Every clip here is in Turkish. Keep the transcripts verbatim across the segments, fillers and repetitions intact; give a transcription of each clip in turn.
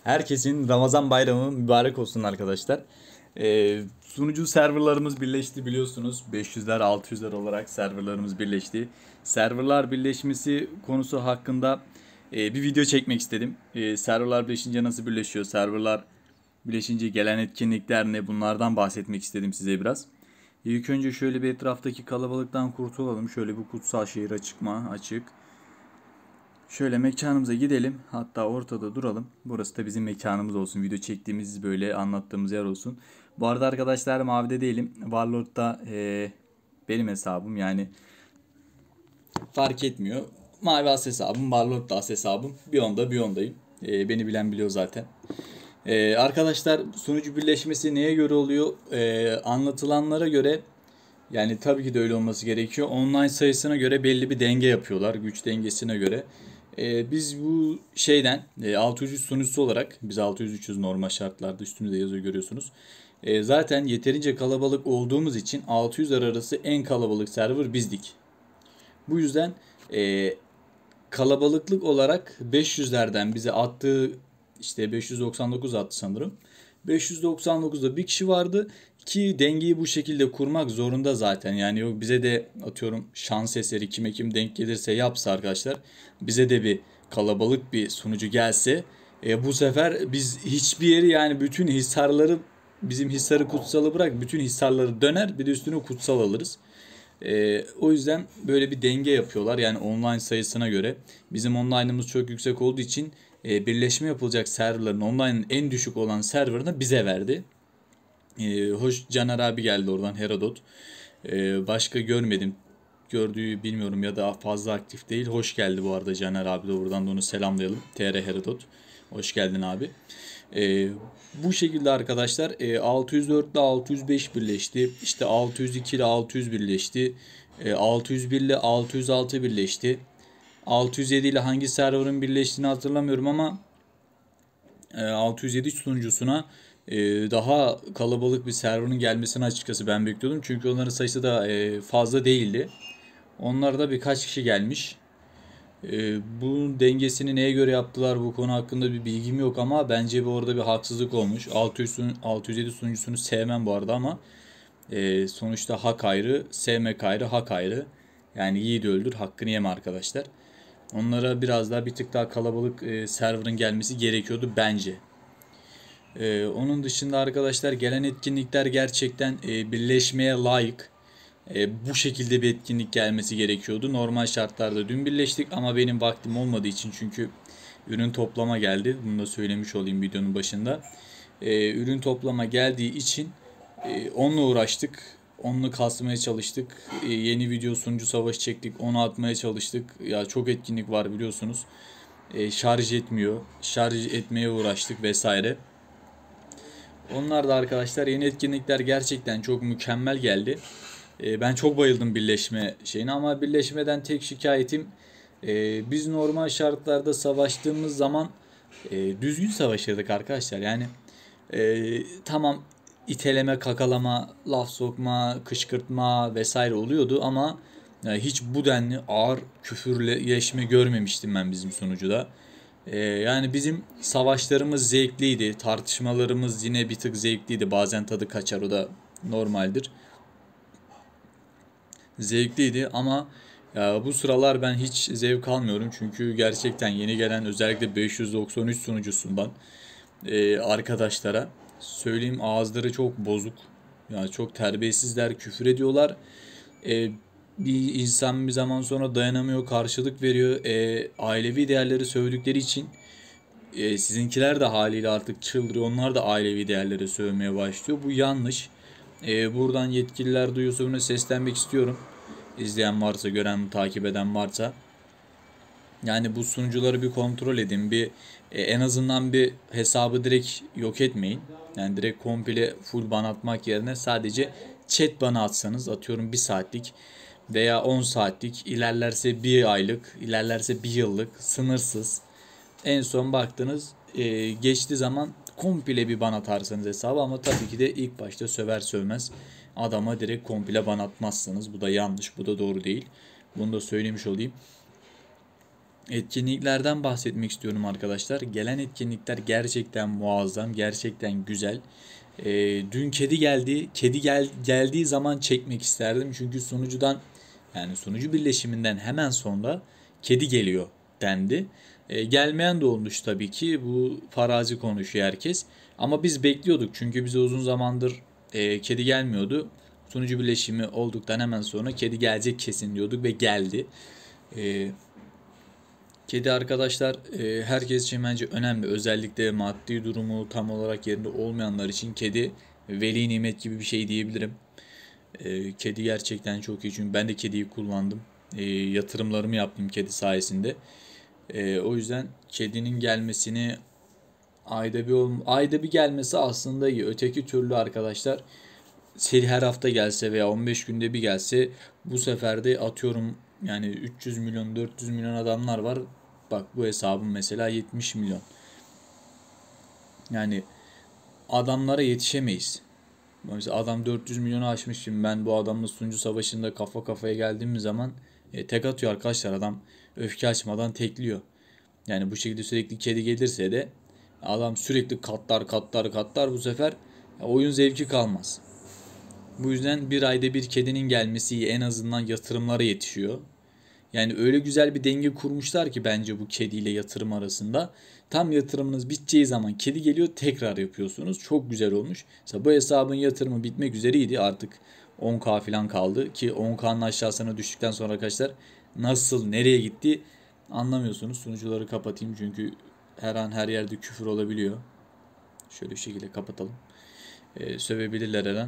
Herkesin Ramazan bayramı mübarek olsun arkadaşlar. Ee, sunucu serverlarımız birleşti biliyorsunuz. beş yüzler altı yüzler olarak serverlarımız birleşti. Serverlar birleşmesi konusu hakkında e, bir video çekmek istedim. E, serverlar birleşince nasıl birleşiyor? Serverlar birleşince gelen etkinlikler ne? Bunlardan bahsetmek istedim size biraz. İlk önce şöyle bir etraftaki kalabalıktan kurtulalım. Şöyle bu kutsal şehir açık mı? Açık. Şöyle mekanımıza gidelim. Hatta ortada duralım. Burası da bizim mekanımız olsun. Video çektiğimiz böyle anlattığımız yer olsun. Bu arada arkadaşlar mavide değilim. Warlord'da e, benim hesabım yani fark etmiyor. Mavi as hesabım, Warlord'da as hesabım. Bir onda bir ondayım. E, beni bilen biliyor zaten. E, arkadaşlar sunucu birleşmesi neye göre oluyor? E, anlatılanlara göre yani tabii ki de öyle olması gerekiyor. Online sayısına göre belli bir denge yapıyorlar. Güç dengesine göre. Ee, biz bu şeyden e, altı yüz üç sunucusu olarak biz altı yüz üçüz normal şartlarda üstümüzde yazıyor görüyorsunuz. Ee, zaten yeterince kalabalık olduğumuz için altı yüzler arası en kalabalık server bizdik. Bu yüzden e, kalabalıklık olarak beş yüzlerden bize attığı işte beş yüz doksan dokuz attı sanırım. beş yüz doksan dokuzda bir kişi vardı ki dengeyi bu şekilde kurmak zorunda zaten. Yani yok bize de atıyorum şans eseri kime kim denk gelirse yapsa arkadaşlar bize de bir kalabalık bir sunucu gelse e, bu sefer biz hiçbir yeri yani bütün hisarları bizim hisarı kutsalı bırak bütün hisarları döner bir de üstüne kutsal alırız. Ee, o yüzden böyle bir denge yapıyorlar. Yani online sayısına göre. Bizim online'ımız çok yüksek olduğu için e, birleşme yapılacak serverların online'ın en düşük olan serverını bize verdi. Ee, hoş Caner abi geldi oradan Herodot. Ee, başka görmedim. Gördüğü bilmiyorum ya da fazla aktif değil. Hoş geldi bu arada Caner abi de buradan da onu selamlayalım. T R Herodot. Hoş geldin abi. Ee, bu şekilde arkadaşlar e, altı yüz dört ile altı yüz beş birleşti. İşte altı yüz iki ile altı yüz birleşti. E, altı yüz bir ile altı yüz altı birleşti. altı yüz yedi ile hangi serverın birleştiğini hatırlamıyorum ama e, altı yüz yedi sunucusuna e, daha kalabalık bir serverın gelmesini açıkçası ben bekliyordum. Çünkü onların sayısı da e, fazla değildi. Onlarda birkaç kişi gelmiş. E, bunun dengesini neye göre yaptılar bu konu hakkında bir bilgim yok ama bence bu orada bir haksızlık olmuş. altı yüz, altı yüz yedi sunucusunu sevmem bu arada ama e, sonuçta hak ayrı, sevmek ayrı, hak ayrı. Yani yiğidi öldür, hakkını yeme arkadaşlar. Onlara biraz daha bir tık daha kalabalık e, serverın gelmesi gerekiyordu bence. E, onun dışında arkadaşlar gelen etkinlikler gerçekten e, birleşmeye layık. E, bu şekilde bir etkinlik gelmesi gerekiyordu. Normal şartlarda dün birleştik ama benim vaktim olmadığı için çünkü ürün toplama geldi. Bunu da söylemiş olayım videonun başında. E, ürün toplama geldiği için e, onunla uğraştık. Onunla kasmaya çalıştık. E, yeni video sunucu savaşı çektik. Onu atmaya çalıştık. Ya çok etkinlik var biliyorsunuz. E, şarj etmiyor. Şarj etmeye uğraştık vesaire. Onlar da arkadaşlar yeni etkinlikler gerçekten çok mükemmel geldi. E, ben çok bayıldım birleşme şeyine ama birleşmeden tek şikayetim e, biz normal şartlarda savaştığımız zaman e, düzgün savaşırdık arkadaşlar. Yani e, tamam iteleme, kakalama, laf sokma, kışkırtma vesaire oluyordu ama e, hiç bu denli ağır küfürleşme görmemiştim ben bizim sunucuda. E, yani bizim savaşlarımız zevkliydi, tartışmalarımız yine bir tık zevkliydi. Bazen tadı kaçar o da normaldir. Zevkliydi ama ya bu sıralar ben hiç zevk almıyorum çünkü gerçekten yeni gelen özellikle beş yüz doksan üç sunucusundan e, arkadaşlara söyleyeyim ağızları çok bozuk. Yani çok terbiyesizler, küfür ediyorlar. E, bir insan bir zaman sonra dayanamıyor, karşılık veriyor. E, ailevi değerleri sövdükleri için e, sizinkiler de haliyle artık çıldırıyor. Onlar da ailevi değerleri sövmeye başlıyor. Bu yanlış. E, buradan yetkililer duyuyorsa buna seslenmek istiyorum. İzleyen varsa, gören, takip eden varsa. Yani bu sunucuları bir kontrol edin. Bir e, en azından bir hesabı direkt yok etmeyin. Yani direkt komple full ban atmak yerine sadece chat banı atsanız atıyorum bir saatlik veya on saatlik ilerlerse bir aylık ilerlerse bir yıllık sınırsız. En son baktınız e, geçti zaman komple bir ban atarsanız hesabı ama tabii ki de ilk başta söver sövmez adama direkt komple ban atmazsınız. Bu da yanlış, bu da doğru değil. Bunu da söylemiş olayım. Etkinliklerden bahsetmek istiyorum arkadaşlar. Gelen etkinlikler gerçekten muazzam, gerçekten güzel. Ee, dün kedi geldi. Kedi gel geldiği zaman çekmek isterdim. Çünkü sunucudan yani sunucu birleşiminden hemen sonra kedi geliyor dendi. Ee, gelmeyen de olmuş tabii ki. Bu farazi konuşuyor herkes. Ama biz bekliyorduk. Çünkü bize uzun zamandır e, kedi gelmiyordu. Sunucu birleşimi olduktan hemen sonra kedi gelecek kesin diyorduk ve geldi. Ee, Kedi arkadaşlar e, herkes için bence önemli. Özellikle maddi durumu tam olarak yerinde olmayanlar için kedi veli nimet gibi bir şey diyebilirim. E, kedi gerçekten çok iyi çünkü ben de kediyi kullandım. E, yatırımlarımı yaptım kedi sayesinde. E, o yüzden kedinin gelmesini ayda bir ol- ayda bir gelmesi aslında iyi. Öteki türlü arkadaşlar seri her hafta gelse veya on beş günde bir gelse bu sefer de atıyorum yani üç yüz milyon dört yüz milyon adamlar var. Bak bu hesabım mesela yetmiş milyon. Yani adamlara yetişemeyiz. Mesela adam dört yüz milyonu aşmış. Şimdi ben bu adamla sunucu savaşında kafa kafaya geldiğimiz zaman e, tek atıyor arkadaşlar. Adam öfke açmadan tekliyor. Yani bu şekilde sürekli kedi gelirse de adam sürekli katlar katlar katlar bu sefer oyun zevki kalmaz. Bu yüzden bir ayda bir kedinin gelmesi iyi. En azından yatırımlara yetişiyor. Yani öyle güzel bir denge kurmuşlar ki bence bu kediyle yatırım arasında. Tam yatırımınız biteceği zaman kedi geliyor tekrar yapıyorsunuz. Çok güzel olmuş. Mesela bu hesabın yatırımı bitmek üzereydi. Artık on K falan kaldı. Ki on K'nın aşağısına düştükten sonra arkadaşlar nasıl nereye gitti anlamıyorsunuz. Sunucuları kapatayım çünkü her an her yerde küfür olabiliyor. Şöyle bir şekilde kapatalım. Ee, sövebilirler her an.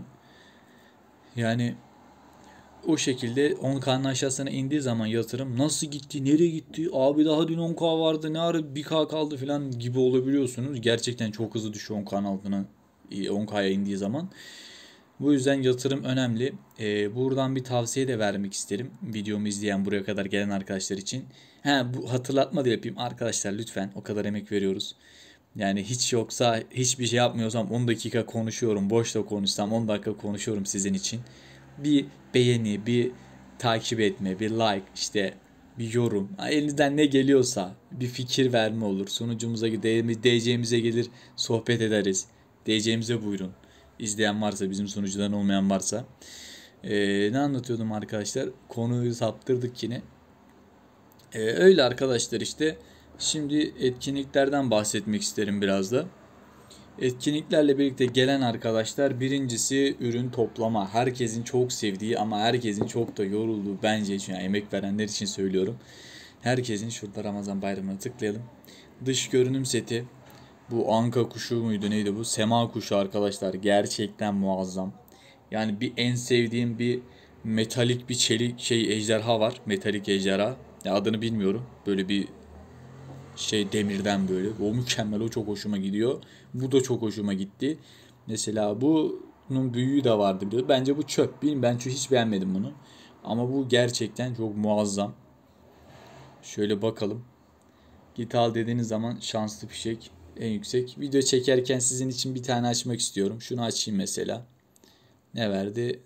Yani o şekilde on K'nın aşağısına indiği zaman yatırım nasıl gitti, nereye gitti, abi daha dün on K vardı ne ara bir K kaldı falan gibi olabiliyorsunuz. Gerçekten çok hızlı düşüyor on K'nın altına on K'ya indiği zaman. Bu yüzden yatırım önemli. Ee, buradan bir tavsiye de vermek isterim. Videomu izleyen buraya kadar gelen arkadaşlar için. He, bu hatırlatma da yapayım. Arkadaşlar lütfen o kadar emek veriyoruz. Yani hiç yoksa hiçbir şey yapmıyorsam on dakika konuşuyorum. Boş da konuşsam on dakika konuşuyorum sizin için. Bir beğeni, bir takip etme, bir like, işte bir yorum. Elinizden ne geliyorsa bir fikir verme olur. Sunucumuza D C'mize gelir sohbet ederiz. D C'mize buyurun. İzleyen varsa bizim sunucudan olmayan varsa. Ee, ne anlatıyordum arkadaşlar? Konuyu saptırdık yine. Ee, öyle arkadaşlar işte. Şimdi etkinliklerden bahsetmek isterim biraz da. Etkinliklerle birlikte gelen arkadaşlar birincisi ürün toplama. Herkesin çok sevdiği ama herkesin çok da yorulduğu bence için yani emek verenler için söylüyorum. Herkesin şurada Ramazan bayramına tıklayalım. Dış görünüm seti. Bu anka kuşu muydu neydi bu? Sema kuşu arkadaşlar gerçekten muazzam. Yani bir en sevdiğim bir metalik bir çelik şey ejderha var. Metalik ejderha. Ya adını bilmiyorum. Böyle bir şey demirden böyle. O mükemmel, o çok hoşuma gidiyor. Bu da çok hoşuma gitti. Mesela bunun büyüğü de vardı biliyor. Bence bu çöp. Bilmiyorum, ben çünkü hiç beğenmedim bunu. Ama bu gerçekten çok muazzam. Şöyle bakalım. Git al dediğiniz zaman şanslı fişek en yüksek. Video çekerken sizin için bir tane açmak istiyorum. Şunu açayım mesela. Ne verdi?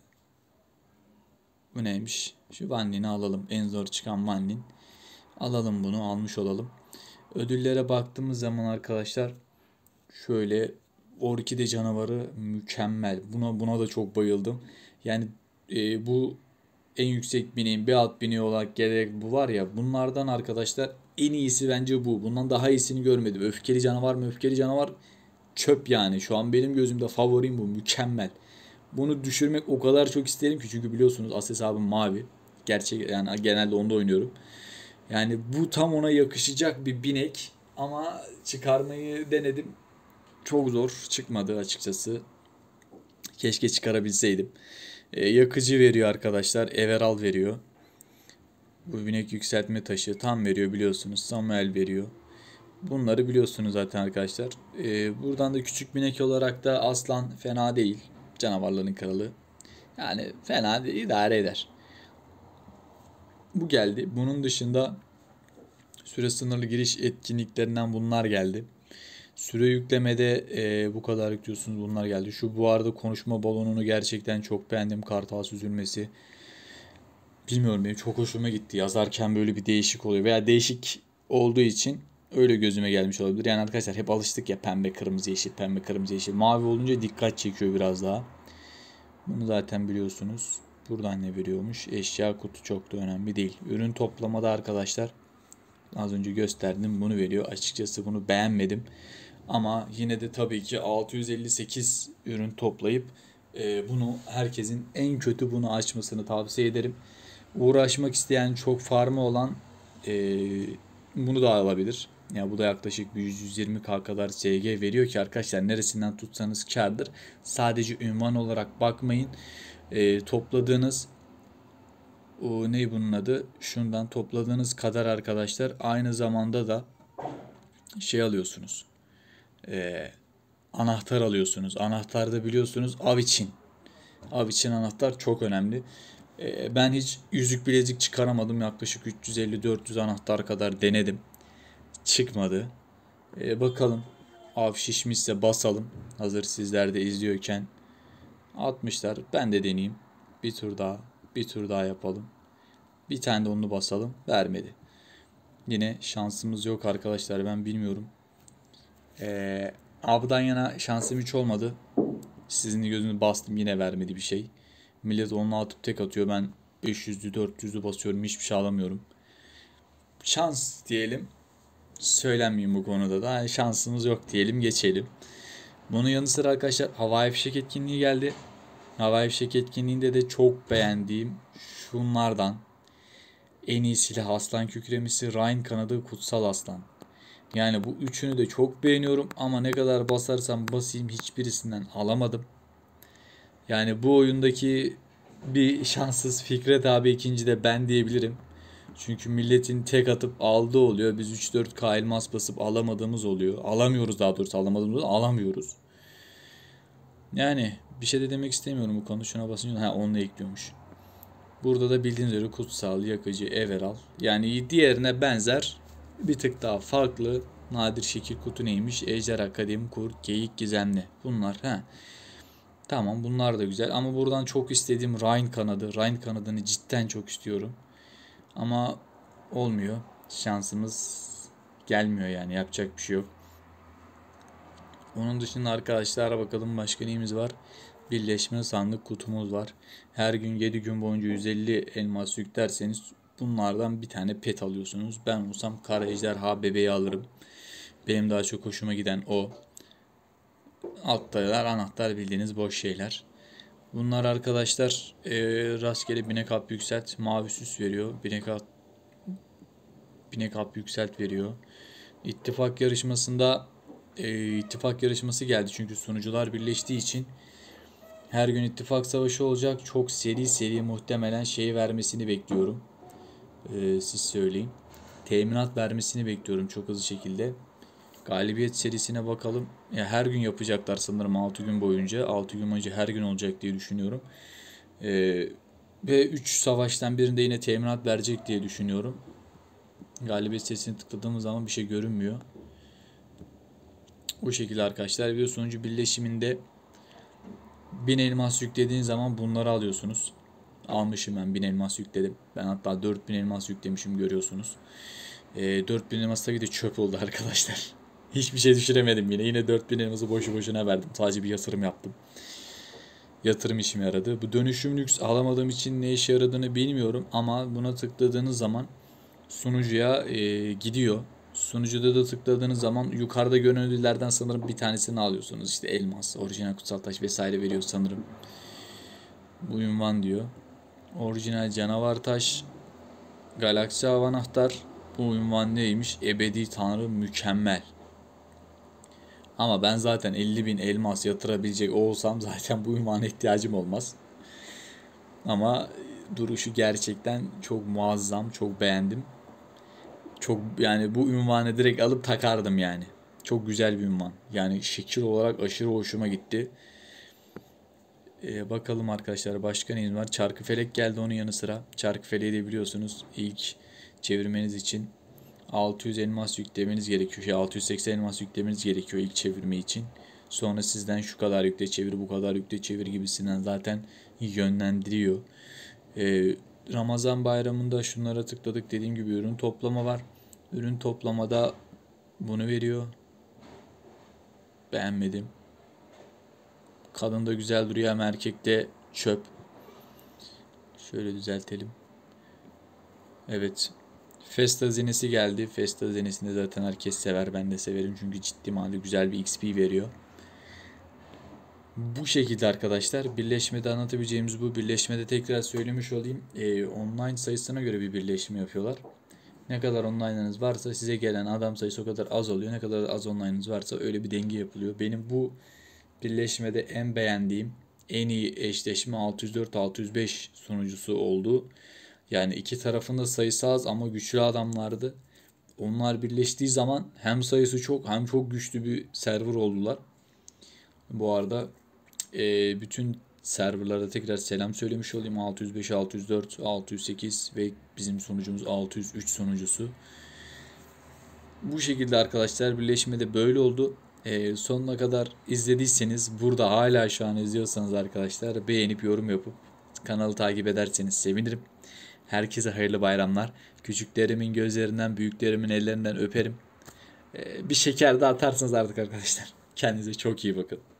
Bu neymiş? Şu Vanlin'i alalım. En zor çıkan Vanlin. Alalım bunu. Almış olalım. Ödüllere baktığımız zaman arkadaşlar şöyle orkide canavarı mükemmel. Buna buna da çok bayıldım. Yani e, bu en yüksek bineğin bir alt bineği olarak gelerek bu var ya bunlardan arkadaşlar en iyisi bence bu. Bundan daha iyisini görmedim. Öfkeli canavar mı? Öfkeli canavar çöp yani. Şu an benim gözümde favorim bu. Mükemmel. Bunu düşürmek o kadar çok isterim ki çünkü biliyorsunuz as hesabım mavi. Gerçek yani genelde onda oynuyorum. Yani bu tam ona yakışacak bir binek ama çıkarmayı denedim. Çok zor çıkmadı açıkçası. Keşke çıkarabilseydim. Ee, yakıcı veriyor arkadaşlar. Everal veriyor. Bu binek yükseltme taşı tam veriyor biliyorsunuz. Samuel veriyor. Bunları biliyorsunuz zaten arkadaşlar. Ee, buradan da küçük binek olarak da aslan fena değil. Canavarların kralı. Yani fena değil, idare eder. Bu geldi. Bunun dışında süre sınırlı giriş etkinliklerinden bunlar geldi. Süre yüklemede e, bu kadar yüklüyorsunuz bunlar geldi. Şu bu arada konuşma balonunu gerçekten çok beğendim. Kartal süzülmesi. Bilmiyorum benim çok hoşuma gitti. Yazarken böyle bir değişik oluyor. Veya değişik olduğu için öyle gözüme gelmiş olabilir. Yani arkadaşlar hep alıştık ya pembe kırmızı yeşil pembe kırmızı yeşil. Mavi olunca dikkat çekiyor biraz daha. Bunu zaten biliyorsunuz. Buradan ne veriyormuş? Eşya kutu çok da önemli değil. Ürün toplamada arkadaşlar az önce gösterdim bunu veriyor. Açıkçası bunu beğenmedim. Ama yine de tabii ki altı yüz elli sekiz ürün toplayıp e, bunu herkesin en kötü bunu açmasını tavsiye ederim. Uğraşmak isteyen çok farmı olan e, bunu da alabilir. Yani bu da yaklaşık bir yüz yüz yirmi K kadar S G veriyor ki arkadaşlar neresinden tutsanız kârdır. Sadece ünvan olarak bakmayın. E, topladığınız o ne bunun adı? Şundan topladığınız kadar arkadaşlar aynı zamanda da şey alıyorsunuz. E, anahtar alıyorsunuz. Anahtar biliyorsunuz av için. Av için anahtar çok önemli. E, ben hiç yüzük bilezik çıkaramadım. Yaklaşık üç yüz elli dört yüz anahtar kadar denedim. Çıkmadı. E, bakalım. Av şişmişse basalım. Hazır sizler de izliyorken. altmışlar. Ben de deneyeyim. Bir tur daha. Bir tur daha yapalım. Bir tane de onu basalım. Vermedi. Yine şansımız yok arkadaşlar. Ben bilmiyorum. Ee, avdan yana şansım hiç olmadı. Sizin gözünü bastım. Yine vermedi bir şey. Millet onunla atıp tek atıyor. Ben beş yüzlü dört yüzlü basıyorum. Hiçbir şey alamıyorum. Şans diyelim. Söylenmeyeyim bu konuda da. Yani şansımız yok diyelim. Geçelim. Bunun yanı sıra arkadaşlar havai fişek etkinliği geldi. Havai fişek etkinliğinde de çok beğendiğim şunlardan. En iyi silah aslan kükremisi, Rhine kanadı, kutsal aslan. Yani bu üçünü de çok beğeniyorum ama ne kadar basarsam basayım hiçbirisinden alamadım. Yani bu oyundaki bir şanssız Fikret abi ikinci de ben diyebilirim. Çünkü milletin tek atıp aldığı oluyor. Biz üç dört K elmas basıp alamadığımız oluyor. Alamıyoruz daha doğrusu alamadığımız alamıyoruz. Yani bir şey de demek istemiyorum bu konuda. Şuna basınca ha onu ekliyormuş. Burada da bildiğiniz üzere kutsal, yakıcı, everal. Yani diğerine benzer bir tık daha farklı. Nadir şekil kutu neymiş? Ejderha, kadim, kurt, geyik, gizemli. Bunlar ha. Tamam bunlar da güzel ama buradan çok istediğim Rhine kanadı. Rhine kanadını cidden çok istiyorum. Ama olmuyor. Şansımız gelmiyor yani yapacak bir şey yok. Onun dışında arkadaşlar bakalım başka neyimiz var? Birleşme sandık kutumuz var. Her gün yedi gün boyunca yüz elli elmas yüklerseniz bunlardan bir tane pet alıyorsunuz. Ben olsam kara ejderha bebeği alırım. Benim daha çok hoşuma giden o. Alttalar anahtar bildiğiniz boş şeyler. Bunlar arkadaşlar e, rastgele binek hap yükselt. Mavi süs veriyor. Binek hap, binek hap yükselt veriyor. İttifak yarışmasında e, ittifak yarışması geldi. Çünkü sunucular birleştiği için her gün ittifak savaşı olacak. Çok seri seri muhtemelen şeyi vermesini bekliyorum. Ee, siz söyleyin. Teminat vermesini bekliyorum çok hızlı şekilde. Galibiyet serisine bakalım. Ya her gün yapacaklar sanırım altı gün boyunca. altı gün boyunca her gün olacak diye düşünüyorum. Ee, ve üç savaştan birinde yine teminat verecek diye düşünüyorum. Galibiyet serisini tıkladığımız zaman bir şey görünmüyor. O şekilde arkadaşlar. Bir sonucu birleşiminde bin elmas yüklediğiniz zaman bunları alıyorsunuz. Almışım ben bin elmas yükledim. Ben hatta dört bin elmas yüklemişim görüyorsunuz. E, dört bin elmas tabii de çöp oldu arkadaşlar. Hiçbir şey düşüremedim yine. Yine dört bin elması boşu boşuna verdim. Sadece bir yatırım yaptım. Yatırım işime yaradı. Bu dönüşüm lüks alamadığım için ne işe yaradığını bilmiyorum. Ama buna tıkladığınız zaman sunucuya e, gidiyor. Sunucuda da tıkladığınız zaman yukarıda görüntülerden sanırım bir tanesini alıyorsunuz. İşte elmas, orijinal kutsal taş vesaire veriyor sanırım. Bu ünvan diyor. Orijinal canavar taş, galaksi av anahtar. Bu ünvan neymiş? Ebedi tanrı mükemmel. Ama ben zaten elli bin elmas yatırabilecek olsam zaten bu ünvana ihtiyacım olmaz. Ama duruşu gerçekten çok muazzam, çok beğendim. Çok yani bu ünvanı direkt alıp takardım yani. Çok güzel bir ünvan. Yani şekil olarak aşırı hoşuma gitti. Ee, bakalım arkadaşlar başka neyimiz var? Çarkıfelek geldi onun yanı sıra. Çarkıfeleği de biliyorsunuz ilk çevirmeniz için altı yüz elmas yüklemeniz gerekiyor. Şey, altı yüz seksen elmas yüklemeniz gerekiyor ilk çevirme için. Sonra sizden şu kadar yükle çevir, bu kadar yükle çevir gibisinden zaten yönlendiriyor. Ee, Ramazan bayramında şunlara tıkladık dediğim gibi ürün toplama var. Ürün toplamada bunu veriyor. Beğenmedim. Kadın da güzel duruyor ama erkekte çöp. Şöyle düzeltelim. Evet. Fest hazinesi geldi. Fest hazinesini zaten herkes sever. Ben de severim çünkü ciddi manada güzel bir X P veriyor. Bu şekilde arkadaşlar. Birleşmede anlatabileceğimiz bu. Birleşmede tekrar söylemiş olayım. Ee, online sayısına göre bir birleşme yapıyorlar. Ne kadar online'ınız varsa size gelen adam sayısı o kadar az oluyor. Ne kadar az online'ınız varsa öyle bir denge yapılıyor. Benim bu birleşmede en beğendiğim, en iyi eşleşme altı yüz dört altı yüz beş sunucusu oldu. Yani iki tarafında sayısı az ama güçlü adamlardı. Onlar birleştiği zaman hem sayısı çok hem çok güçlü bir server oldular. Bu arada e, bütün serverlara tekrar selam söylemiş olayım. altı yüz beş, altı yüz dört, altı yüz sekiz ve bizim sunucumuz altı yüz üç sunucusu. Bu şekilde arkadaşlar birleşmede böyle oldu. E, sonuna kadar izlediyseniz, burada hala şu an izliyorsanız arkadaşlar beğenip yorum yapıp kanalı takip ederseniz sevinirim. Herkese hayırlı bayramlar. Küçüklerimin gözlerinden, büyüklerimin ellerinden öperim. Ee, bir şeker de atarsınız artık arkadaşlar. Kendinize çok iyi bakın.